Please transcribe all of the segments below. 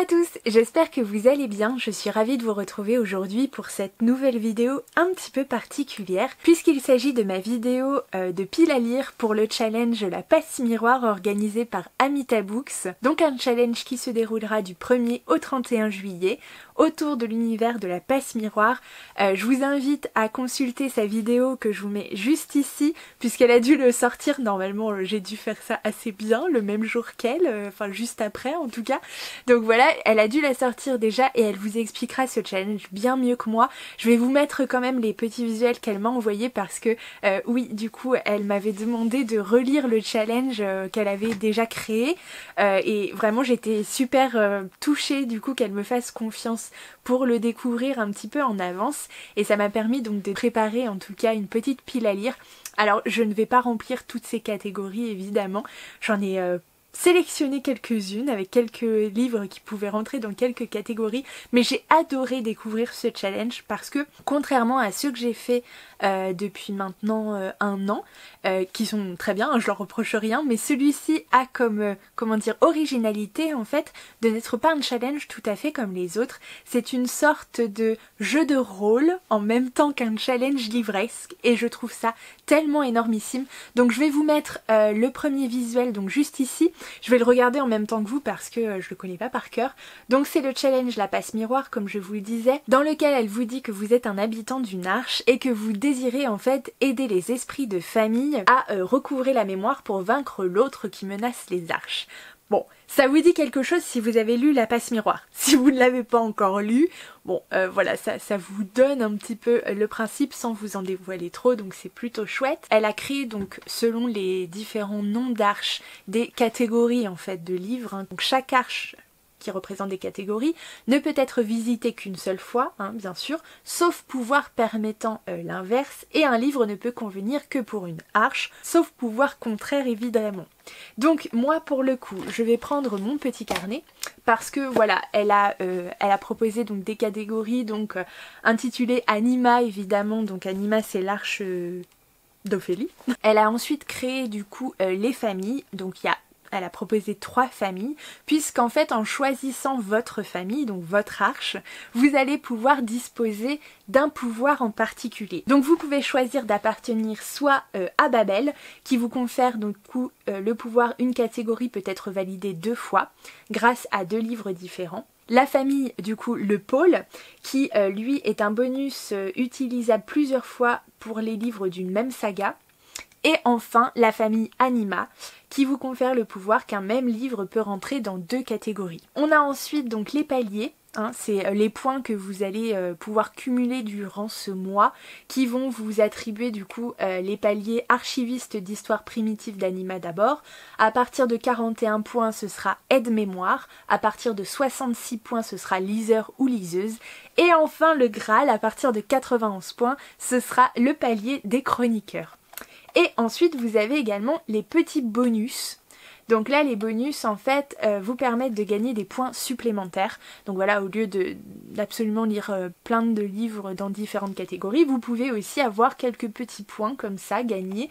à tous, j'espère que vous allez bien, je suis ravie de vous retrouver aujourd'hui pour cette nouvelle vidéo un petit peu particulière puisqu'il s'agit de ma vidéo de pile à lire pour le challenge La Passe Miroir organisé par Amita Books, donc un challenge qui se déroulera du 1er au 31 juillet autour de l'univers de la passe miroir. Je vous invite à consulter sa vidéo que je vous mets juste ici puisqu'elle a dû le sortir, normalement j'ai dû faire ça assez bien le même jour qu'elle, enfin juste après en tout cas. Donc voilà, elle a dû la sortir déjà et elle vous expliquera ce challenge bien mieux que moi. Je vais vous mettre quand même les petits visuels qu'elle m'a envoyés parce que oui, du coup elle m'avait demandé de relire le challenge qu'elle avait déjà créé et vraiment j'étais super touchée du coup qu'elle me fasse confiance pour le découvrir un petit peu en avance et ça m'a permis donc de préparer en tout cas une petite pile à lire. Alors je ne vais pas remplir toutes ces catégories évidemment, j'en ai sélectionné quelques-unes avec quelques livres qui pouvaient rentrer dans quelques catégories, mais j'ai adoré découvrir ce challenge parce que contrairement à ceux que j'ai fait depuis maintenant un an, qui sont très bien, je leur reproche rien, mais celui-ci a comme comment dire originalité en fait de n'être pas un challenge tout à fait comme les autres. C'est une sorte de jeu de rôle en même temps qu'un challenge livresque et je trouve ça tellement énormissime. Donc je vais vous mettre le premier visuel donc juste ici. Je vais le regarder en même temps que vous parce que je le connais pas par cœur. Donc c'est le challenge La Passe Miroir comme je vous le disais, dans lequel elle vous dit que vous êtes un habitant d'une arche et que vous désirez en fait aider les esprits de famille à recouvrer la mémoire pour vaincre l'autre qui menace les arches. Bon, ça vous dit quelque chose si vous avez lu La Passe Miroir. Si vous ne l'avez pas encore lu, bon voilà, ça vous donne un petit peu le principe sans vous en dévoiler trop, donc c'est plutôt chouette. Elle a créé donc selon les différents noms d'arches des catégories en fait de livres, hein. Donc chaque arche qui représente des catégories, ne peut être visité qu'une seule fois, hein, bien sûr, sauf pouvoir permettant l'inverse, et un livre ne peut convenir que pour une arche, sauf pouvoir contraire évidemment. Donc moi pour le coup, je vais prendre mon petit carnet, parce que voilà, elle a proposé donc des catégories, donc intitulées Anima évidemment, donc Anima c'est l'arche d'Ophélie. Elle a ensuite créé du coup les familles, donc elle a proposé 3 familles, puisqu'en fait en choisissant votre famille, donc votre arche, vous allez pouvoir disposer d'un pouvoir en particulier. Donc vous pouvez choisir d'appartenir soit à Babel, qui vous confère donc le pouvoir, une catégorie peut être validée 2 fois, grâce à 2 livres différents. La famille, du coup, le pôle, qui lui est un bonus utilisable plusieurs fois pour les livres d'une même saga. Et enfin, la famille Anima, qui vous confère le pouvoir qu'un même livre peut rentrer dans 2 catégories. On a ensuite donc les paliers, hein, c'est les points que vous allez pouvoir cumuler durant ce mois, qui vont vous attribuer du coup les paliers archiviste d'histoire primitive d'Anima d'abord. À partir de 41 points, ce sera aide-mémoire. À partir de 66 points, ce sera liseur ou liseuse. Et enfin, le Graal, à partir de 91 points, ce sera le palier des chroniqueurs. Et ensuite vous avez également les petits bonus. Donc là les bonus en fait vous permettent de gagner des points supplémentaires. Donc voilà, au lieu d'absolument lire plein de livres dans différentes catégories, vous pouvez aussi avoir quelques petits points comme ça gagnés.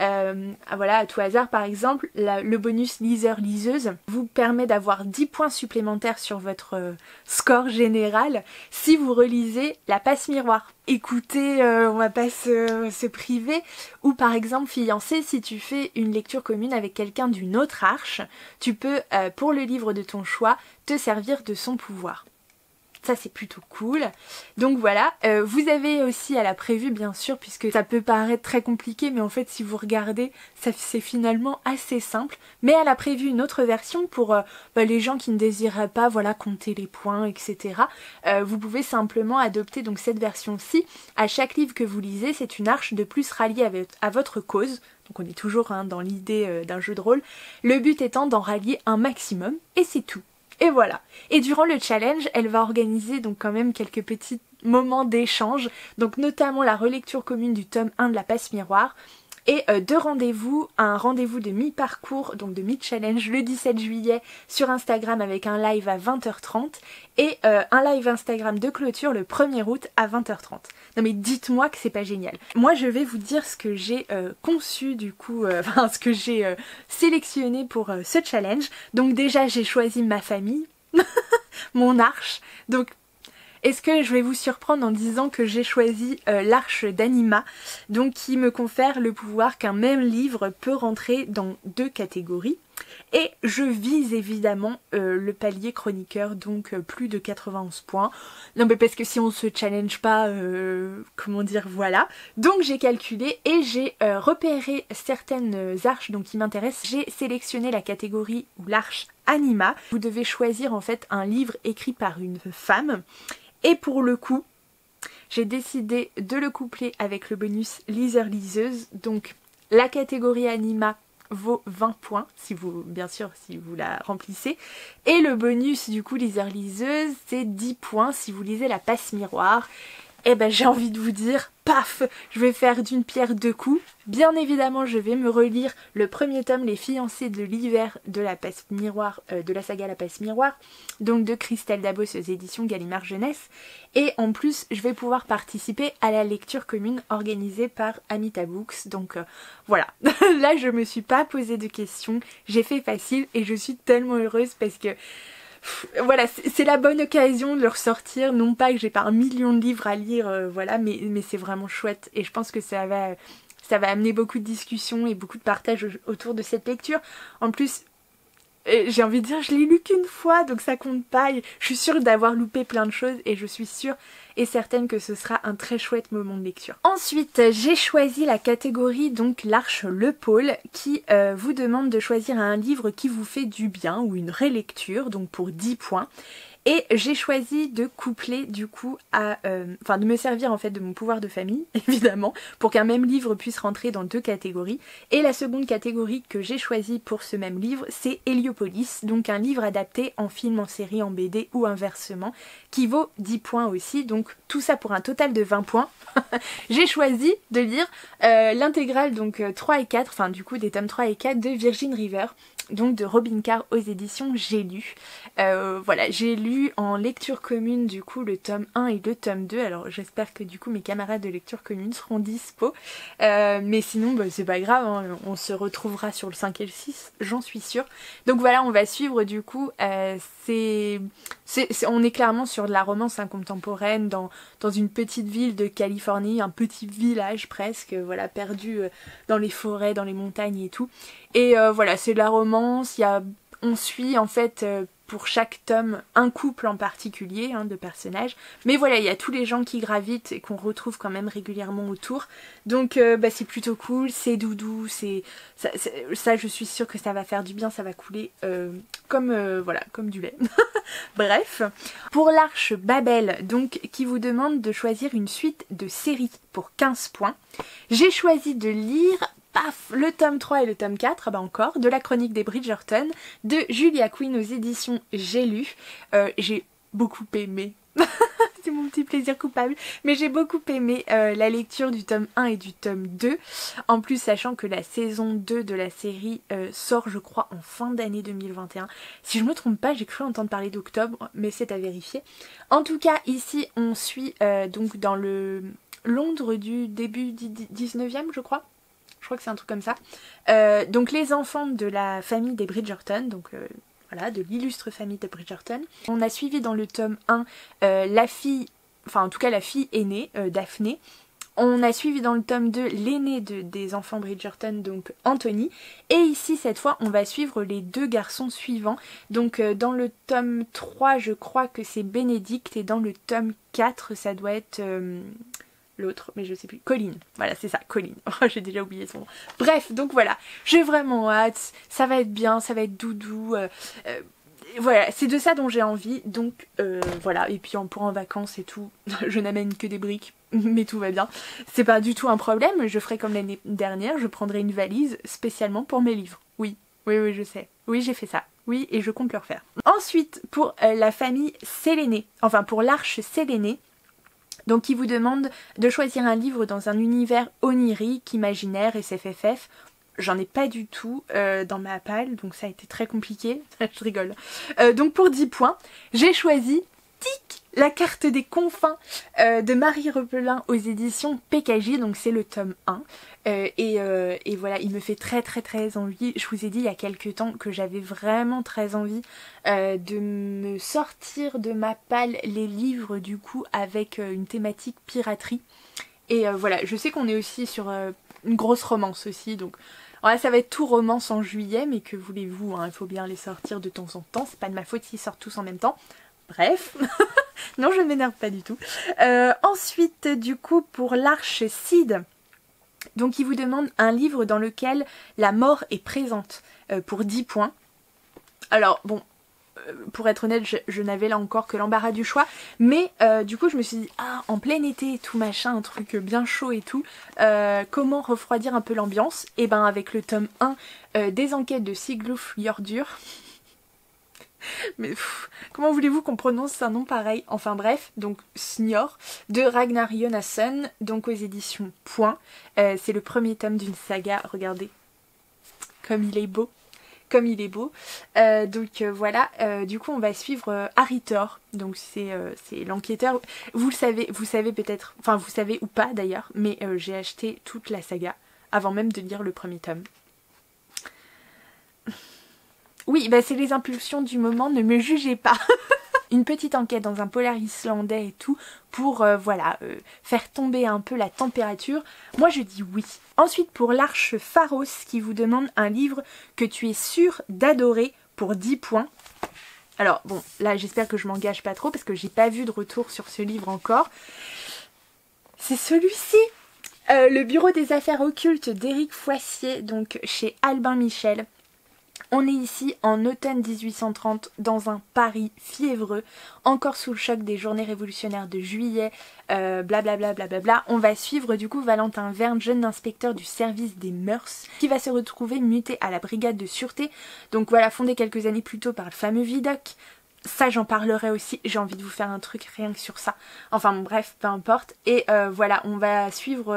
Voilà, à tout hasard par exemple, le bonus liseur-liseuse vous permet d'avoir 10 points supplémentaires sur votre score général si vous relisez La Passe Miroir. Écoutez, on va pas se priver, ou par exemple fiancé, si tu fais une lecture commune avec quelqu'un d'une autre arche, tu peux, pour le livre de ton choix, te servir de son pouvoir. Ça c'est plutôt cool. Donc voilà, vous avez aussi, elle a prévu bien sûr, puisque ça peut paraître très compliqué, mais en fait si vous regardez, c'est finalement assez simple. Mais elle a prévu une autre version pour les gens qui ne désiraient pas voilà, compter les points, etc. Vous pouvez simplement adopter donc cette version-ci. À chaque livre que vous lisez, c'est une arche de plus ralliée à votre cause. Donc on est toujours dans l'idée d'un jeu de rôle. Le but étant d'en rallier un maximum, et c'est tout. Et voilà. Et durant le challenge, elle va organiser donc quand même quelques petits moments d'échange, donc notamment la relecture commune du tome 1 de La Passe Miroir, et 2 rendez-vous, un rendez-vous de mi-parcours, donc de mi-challenge le 17 juillet sur Instagram avec un live à 20h30 et un live Instagram de clôture le 1er août à 20h30. Non mais dites-moi que c'est pas génial. Moi je vais vous dire ce que j'ai conçu du coup, enfin ce que j'ai sélectionné pour ce challenge. Donc déjà j'ai choisi ma famille. mon arche. Donc est-ce que je vais vous surprendre en disant que j'ai choisi l'arche d'Anima, donc qui me confère le pouvoir qu'un même livre peut rentrer dans 2 catégories. Et je vise évidemment le palier chroniqueur, donc plus de 91 points. Non mais parce que si on se challenge pas, comment dire, voilà. Donc j'ai calculé et j'ai repéré certaines arches donc, qui m'intéressent. J'ai sélectionné la catégorie ou l'arche Anima. Vous devez choisir en fait un livre écrit par une femme. Et pour le coup, j'ai décidé de le coupler avec le bonus liseur-liseuse. Donc la catégorie Anima vaut 20 points, si vous, bien sûr, si vous la remplissez. Et le bonus du coup liseur-liseuse, c'est 10 points si vous lisez la passe-miroir. Et ben j'ai envie de vous dire, paf, je vais faire d'une pierre 2 coups. Bien évidemment, je vais me relire le premier tome, Les fiancés de l'hiver de la passe-miroir, de la saga La passe-miroir, donc de Christelle Dabos aux éditions Gallimard Jeunesse. Et en plus, je vais pouvoir participer à la lecture commune organisée par Amita Books. Donc voilà, là je me suis pas posé de questions, j'ai fait facile et je suis tellement heureuse parce que voilà, c'est la bonne occasion de le ressortir, non pas que j'ai pas 1 million de livres à lire, voilà, mais c'est vraiment chouette et je pense que ça va amener beaucoup de discussions et beaucoup de partage autour de cette lecture. En plus, j'ai envie de dire, je l'ai lu qu'une fois, donc ça compte pas. Je suis sûre d'avoir loupé plein de choses et je suis sûre et certaine que ce sera un très chouette moment de lecture. Ensuite, j'ai choisi la catégorie, donc l'arche Le Pôle, qui vous demande de choisir un livre qui vous fait du bien ou une relecture, donc pour 10 points. Et j'ai choisi de coupler du coup de me servir en fait de mon pouvoir de famille, évidemment, pour qu'un même livre puisse rentrer dans 2 catégories. Et la seconde catégorie que j'ai choisie pour ce même livre, c'est Héliopolis, donc un livre adapté en film, en série, en BD ou inversement, qui vaut 10 points aussi, donc tout ça pour un total de 20 points. J'ai choisi de lire l'intégrale, donc 3 et 4, enfin du coup des tomes 3 et 4 de Virgin River, donc de Robin Carr aux éditions J'ai lu. Voilà, j'ai lu en lecture commune du coup le tome 1 et le tome 2, alors j'espère que du coup mes camarades de lecture commune seront dispo, mais sinon bah, c'est pas grave, hein, on se retrouvera sur le 5 et le 6, j'en suis sûre. Donc voilà, on va suivre du coup, on est clairement sur de la romance contemporaine dans une petite ville de Californie, un petit village presque, voilà, perdu dans les forêts, dans les montagnes et tout. Et voilà, c'est de la romance, on suit en fait pour chaque tome un couple en particulier de personnages. Mais voilà, il y a tous les gens qui gravitent et qu'on retrouve quand même régulièrement autour. Donc bah, c'est plutôt cool, c'est doudou, ça je suis sûre que ça va faire du bien, ça va couler voilà, comme du lait. Bref, pour l'arche Babel, donc qui vous demande de choisir une suite de séries pour 15 points, j'ai choisi de lire le tome 3 et le tome 4, bah encore, de la chronique des Bridgerton, de Julia Quinn aux éditions J'ai lu. J'ai beaucoup aimé, c'est mon petit plaisir coupable, mais j'ai beaucoup aimé la lecture du tome 1 et du tome 2, en plus sachant que la saison 2 de la série sort je crois en fin d'année 2021. Si je me trompe pas, j'ai cru entendre parler d'octobre, mais c'est à vérifier. En tout cas, ici on suit donc dans le Londres du début 19e je crois. Je crois que c'est un truc comme ça. Donc les enfants de la famille des Bridgerton, donc voilà, de l'illustre famille de Bridgerton. On a suivi dans le tome 1 la fille, enfin en tout cas la fille aînée, Daphné. On a suivi dans le tome 2 l'aîné des enfants Bridgerton, donc Anthony. Et ici, cette fois, on va suivre les 2 garçons suivants. Donc dans le tome 3, je crois que c'est Bénédicte. Et dans le tome 4, ça doit être... l'autre, mais je sais plus, Colline, voilà c'est ça, Colline, j'ai déjà oublié son nom. Bref, donc voilà, j'ai vraiment hâte, ça va être bien, ça va être doudou, voilà, c'est de ça dont j'ai envie, donc voilà, et puis pour en vacances et tout, je n'amène que des briques, mais tout va bien, c'est pas du tout un problème, je ferai comme l'année dernière, je prendrai une valise spécialement pour mes livres, oui, je sais, oui j'ai fait ça. Oui, et je compte le refaire. Ensuite, pour la famille Séléné, enfin pour l'arche Séléné, donc qui vous demande de choisir un livre dans un univers onirique, imaginaire, SFFF. J'en ai pas du tout dans ma palle, donc ça a été très compliqué. Je rigole. Donc pour 10 points, j'ai choisi, tic, La carte des confins de Marie Repelin aux éditions PKJ, donc c'est le tome 1. Et voilà, il me fait très envie. Je vous ai dit il y a quelques temps que j'avais vraiment très envie de me sortir de ma palle les livres du coup avec une thématique piraterie. Et voilà, je sais qu'on est aussi sur une grosse romance aussi, donc voilà, ça va être tout romance en juillet, mais que voulez-vous, hein, il faut bien les sortir de temps en temps, c'est pas de ma faute s'ils sortent tous en même temps. Bref, non je ne m'énerve pas du tout. Ensuite du coup pour l'Arche Cid, donc il vous demande un livre dans lequel la mort est présente pour 10 points. Alors bon, pour être honnête je n'avais là encore que l'embarras du choix, mais du coup je me suis dit ah en plein été et tout machin, un truc bien chaud et tout, comment refroidir un peu l'ambiance. Et ben avec le tome 1 des enquêtes de Siglouf Jordur. Mais comment voulez-vous qu'on prononce un nom pareil? Enfin bref, donc Snior de Ragnar Jonasson, donc aux éditions Point. C'est le premier tome d'une saga, regardez comme il est beau. Comme il est beau. Donc voilà, du coup on va suivre Aritor, donc c'est l'enquêteur. Vous savez peut-être, enfin vous savez ou pas d'ailleurs, mais j'ai acheté toute la saga avant même de lire le premier tome. Oui, bah c'est les impulsions du moment, ne me jugez pas. Une petite enquête dans un polar islandais et tout pour voilà, faire tomber un peu la température. Moi je dis oui. Ensuite pour l'Arche Pharos qui vous demande un livre que tu es sûr d'adorer pour 10 points. Alors bon, là j'espère que je m'engage pas trop parce que j'ai pas vu de retour sur ce livre encore. C'est celui-ci, Le Bureau des Affaires Occultes d'Éric Foissier, donc chez Albin Michel. On est ici en automne 1830 dans un Paris fiévreux, encore sous le choc des journées révolutionnaires de juillet, blablabla. On va suivre du coup Valentin Verne, jeune inspecteur du service des mœurs, qui va se retrouver muté à la brigade de sûreté, donc voilà, fondé quelques années plus tôt par le fameux Vidocq. Ça j'en parlerai aussi, j'ai envie de vous faire un truc rien que sur ça. Enfin bon, bref, peu importe. Et voilà, on va suivre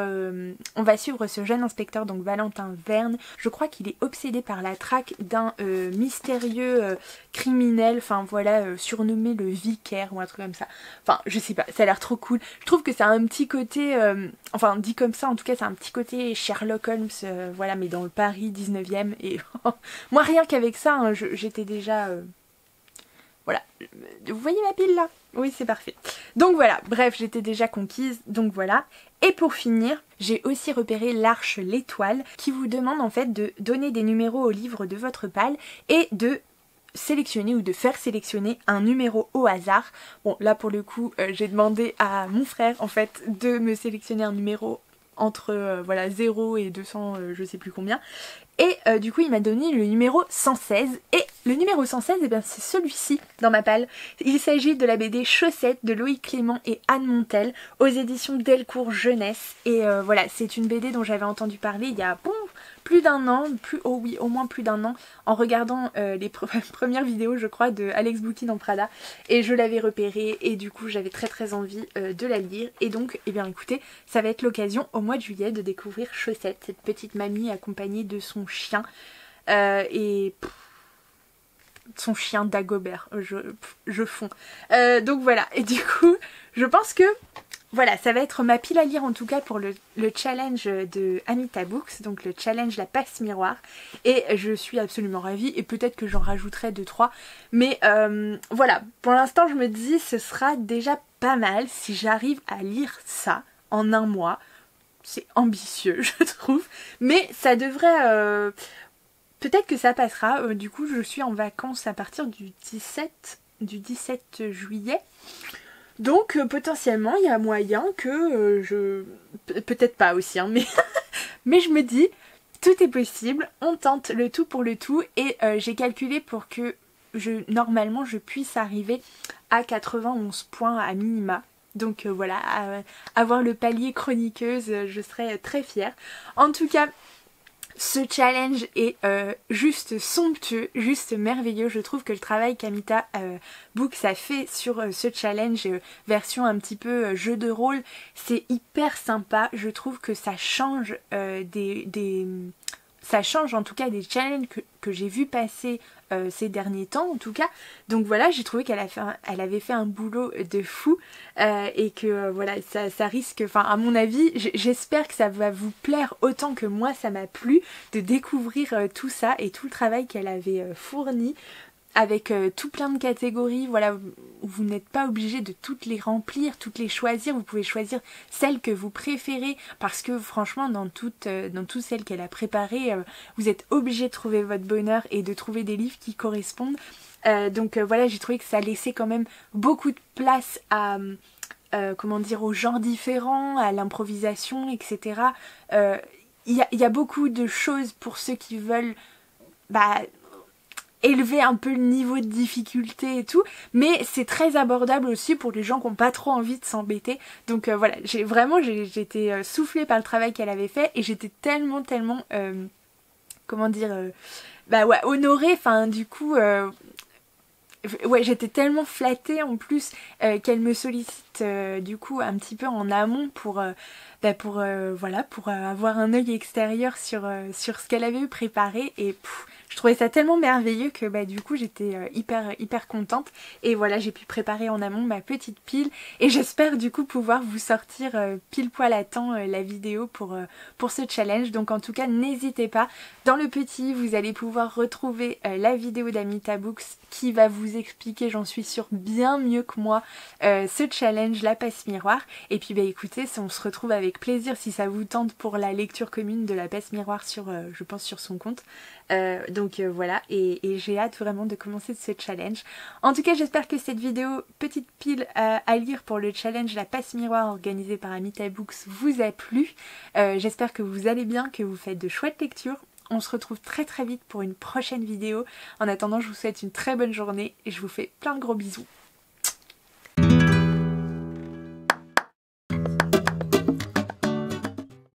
ce jeune inspecteur, donc Valentin Verne. Je crois qu'il est obsédé par la traque d'un mystérieux criminel, enfin voilà, surnommé le Vicaire ou un truc comme ça. Enfin je sais pas, ça a l'air trop cool. Je trouve que ça a un petit côté, enfin dit comme ça en tout cas, ça a un petit côté Sherlock Holmes, voilà, mais dans le Paris 19e. Et moi rien qu'avec ça, hein, j'étais déjà... Voilà, vous voyez ma pile là? Oui, c'est parfait. Donc voilà, bref, j'étais déjà conquise, donc voilà. Et pour finir, j'ai aussi repéré l'Arche L'Étoile qui vous demande en fait de donner des numéros au livre de votre palle et de sélectionner ou de faire sélectionner un numéro au hasard. Bon, là pour le coup, j'ai demandé à mon frère en fait de me sélectionner un numéro entre voilà 0 et 200, je sais plus combien. Et du coup il m'a donné le numéro 116. Et le numéro 116, eh bien c'est celui-ci dans ma palle. Il s'agit de la BD Chaussettes de Loïc Clément et Anne Montel aux éditions Delcourt Jeunesse. Et voilà, c'est une BD dont j'avais entendu parler il y a plus d'un an, au moins plus d'un an, en regardant les premières vidéos je crois de Alex Bouquin en Prada, et je l'avais repérée et du coup j'avais très envie de la lire. Et donc eh bien écoutez, ça va être l'occasion au mois de juillet de découvrir Chaussette, cette petite mamie accompagnée de son chien son chien Dagobert, je fonds. Donc voilà, et du coup je pense que voilà, ça va être ma pile à lire en tout cas pour le challenge de Anita Books, donc le challenge La Passe Miroir. Et je suis absolument ravie et peut-être que j'en rajouterai 2-3. Mais voilà, pour l'instant je me dis ce sera déjà pas mal si j'arrive à lire ça en un mois. C'est ambitieux je trouve, mais ça devrait... peut-être que ça passera. Du coup je suis en vacances à partir du 17 juillet. Donc potentiellement il y a moyen que peut-être pas aussi, hein, mais, mais je me dis, tout est possible, on tente le tout pour le tout. Et j'ai calculé pour que normalement je puisse arriver à 91 points à minima. Donc voilà, avoir le palier chroniqueuse, je serais très fière. En tout cas, ce challenge est juste somptueux, juste merveilleux. Je trouve que le travail qu'Anita Books a fait sur ce challenge version un petit peu jeu de rôle, c'est hyper sympa. Je trouve que ça change ça change en tout cas des challenges que j'ai vu passer ces derniers temps en tout cas. Donc voilà, j'ai trouvé qu'elle avait fait un boulot de fou et que voilà, ça risque, enfin à mon avis, j'espère que ça va vous plaire autant que moi ça m'a plu de découvrir tout ça et tout le travail qu'elle avait fourni. Avec tout plein de catégories, voilà, vous n'êtes pas obligé de toutes les remplir, toutes les choisir, vous pouvez choisir celles que vous préférez parce que franchement dans toutes celles qu'elle a préparées, vous êtes obligé de trouver votre bonheur et de trouver des livres qui correspondent. Donc voilà, j'ai trouvé que ça laissait quand même beaucoup de place à, comment dire, aux genres différents, à l'improvisation, etc. Il y a beaucoup de choses pour ceux qui veulent élever un peu le niveau de difficulté et tout, mais c'est très abordable aussi pour les gens qui n'ont pas trop envie de s'embêter. Donc voilà, j'ai été soufflée par le travail qu'elle avait fait et j'étais tellement comment dire, ouais, honorée, enfin du coup ouais, j'étais tellement flattée en plus qu'elle me sollicite du coup un petit peu en amont pour voilà, pour avoir un œil extérieur sur ce qu'elle avait préparé et je trouvais ça tellement merveilleux que du coup j'étais hyper contente et voilà, j'ai pu préparer en amont ma petite pile et j'espère du coup pouvoir vous sortir pile poil à temps la vidéo pour ce challenge. Donc en tout cas n'hésitez pas, dans le petit vous allez pouvoir retrouver la vidéo d'Amita Books qui va vous expliquer, j'en suis sûre, bien mieux que moi ce challenge, la passe miroir. Et puis écoutez, on se retrouve avec plaisir si ça vous tente pour la lecture commune de la passe miroir sur, je pense, sur son compte. Donc voilà, et j'ai hâte vraiment de commencer ce challenge. En tout cas, j'espère que cette vidéo petite pile à lire pour le challenge la passe miroir organisé par Amita Books vous a plu. J'espère que vous allez bien, que vous faites de chouettes lectures. On se retrouve très vite pour une prochaine vidéo. En attendant, je vous souhaite une très bonne journée et je vous fais plein de gros bisous.